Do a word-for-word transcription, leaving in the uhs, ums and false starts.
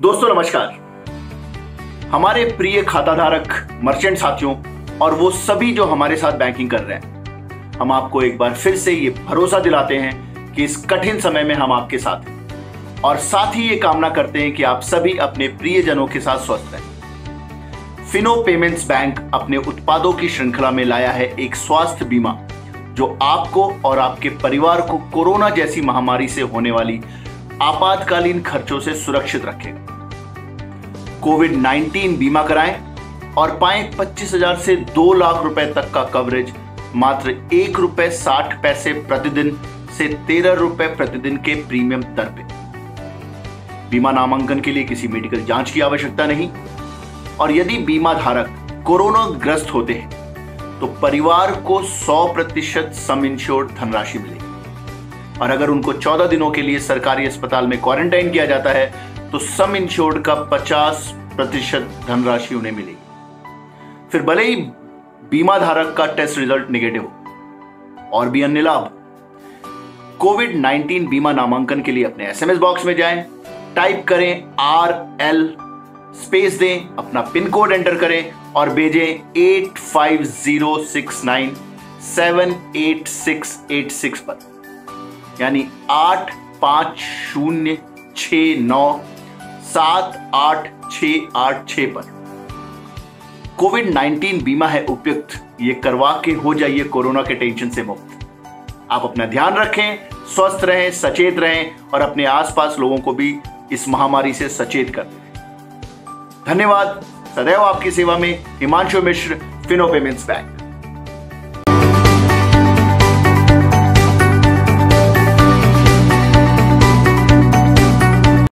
दोस्तों नमस्कार। हमारे प्रिय खाताधारक, मर्चेंट साथियों और वो सभी जो हमारे साथ बैंकिंग कर रहे हैं, हम आपको एक बार फिर से ये भरोसा दिलाते हैं कि इस कठिन समय में हम आपके साथ हैं और साथ ही ये कामना करते हैं कि आप सभी अपने प्रियजनों के साथ स्वस्थ रहें। फिनो पेमेंट्स बैंक अपने उत्पादों की श्रृंखला में लाया है एक स्वास्थ्य बीमा जो आपको और आपके परिवार को कोरोना जैसी महामारी से होने वाली आपातकालीन खर्चों से सुरक्षित रखेगा। कोविड नाइनटीन बीमा कराएं और पाएं पच्चीस हजार से दो लाख रुपए तक का कवरेज मात्र एक रुपए साठ पैसे प्रतिदिन से तेरह रुपए प्रतिदिन के प्रीमियम दर पे। बीमा नामांकन के लिए किसी मेडिकल जांच की आवश्यकता नहीं और यदि बीमा धारक कोरोना ग्रस्त होते हैं तो परिवार को सौ प्रतिशत सम इंश्योर्ड धनराशि मिलेगी और अगर उनको चौदह दिनों के लिए सरकारी अस्पताल में क्वारंटाइन किया जाता है तो सम इंश्योर्ड का पचास प्रतिशत धनराशि उन्हें मिलेगी। फिर भले ही बीमा धारक का टेस्ट रिजल्ट नेगेटिव हो। और भी अन्य लाभ। कोविड नाइनटीन बीमा नामांकन के लिए अपने एसएमएस बॉक्स में जाएं, टाइप करें आर एल स्पेस दें, अपना पिन कोड एंटर करें और भेजें eight five zero six nine seven eight six eight six पर, यानी आठ पांच शून्य छ नौ सात आठ छ आठ छ पर। कोविड नाइनटीन बीमा है उपयुक्त, ये करवा के हो जाइए कोरोना के टेंशन से मुक्त। आप अपना ध्यान रखें, स्वस्थ रहें, सचेत रहें और अपने आसपास लोगों को भी इस महामारी से सचेत करते रहें। धन्यवाद। सदैव आपकी सेवा में हिमांशु मिश्र, फिनो पेमेंट्स बैंक।